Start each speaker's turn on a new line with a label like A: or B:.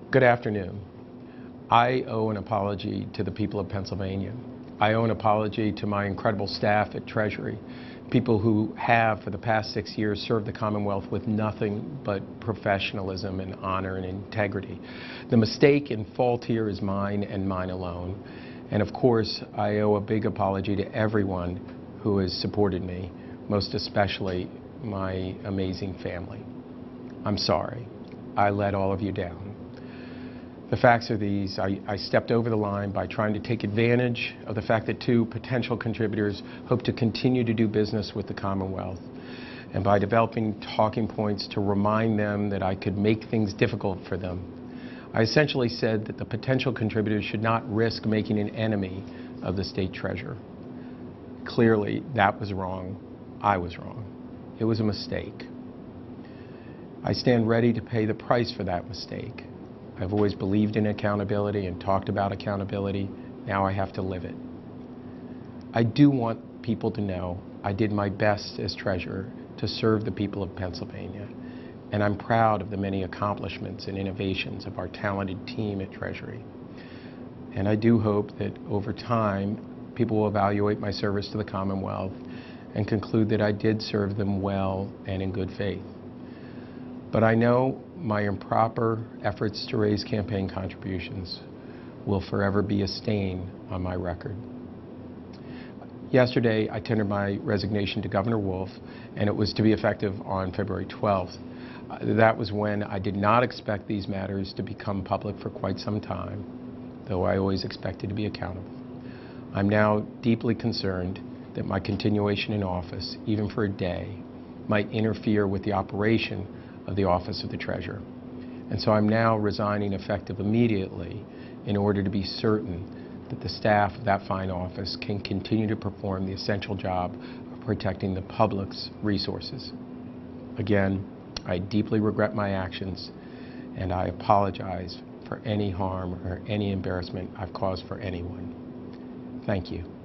A: Good afternoon. I owe an apology to the people of Pennsylvania. I owe an apology to my incredible staff at Treasury, people who have, for the past 6 years, served the Commonwealth with nothing but professionalism and honor and integrity. The mistake and fault here is mine and mine alone. And of course, I owe a big apology to everyone who has supported me, most especially my amazing family. I'm sorry. I let all of you down. The facts are these. I stepped over the line by trying to take advantage of the fact that two potential contributors hope to continue to do business with the Commonwealth, and by developing talking points to remind them that I could make things difficult for them. I essentially said that the potential contributors should not risk making an enemy of the state treasurer. Clearly, that was wrong. I was wrong. It was a mistake. I stand ready to pay the price for that mistake. I've always believed in accountability and talked about accountability. Now I have to live it. I do want people to know I did my best as treasurer to serve the people of Pennsylvania, and I'm proud of the many accomplishments and innovations of our talented team at Treasury. And I do hope that over time, people will evaluate my service to the Commonwealth and conclude that I did serve them well and in good faith. But I know my improper efforts to raise campaign contributions will forever be a stain on my record. Yesterday, I tendered my resignation to Governor Wolf, and it was to be effective on February 12th. That was when I did not expect these matters to become public for quite some time, though I always expected to be accountable. I'm now deeply concerned that my continuation in office, even for a day, might interfere with the operation of the office of the treasurer. And so I'm now resigning effective immediately in order to be certain that the staff of that fine office can continue to perform the essential job of protecting the public's resources. Again, I deeply regret my actions, and I apologize for any harm or any embarrassment I've caused for anyone. Thank you.